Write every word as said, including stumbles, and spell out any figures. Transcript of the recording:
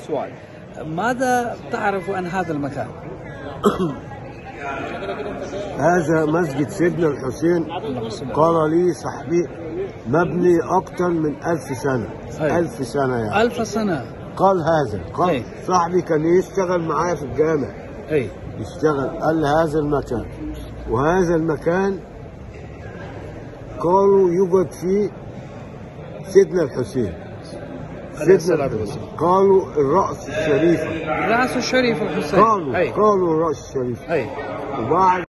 سؤال، ماذا تعرف عن هذا المكان؟ هذا مسجد سيدنا الحسين، قال لي صاحبي مبني أكثر من ألف سنة. أي. ألف سنة يعني ألف سنة. قال هذا قال أي. صاحبي كان يشتغل معايا في الجامع. أي. يشتغل، قال هذا المكان، وهذا المكان قالوا يوجد فيه سيدنا الحسين. سيدنا الحسين قالوا الرأس الشريفة، رأس الشريف الحسين. قالوا أي. قالوا الرأس الشريفة. أي. وبعد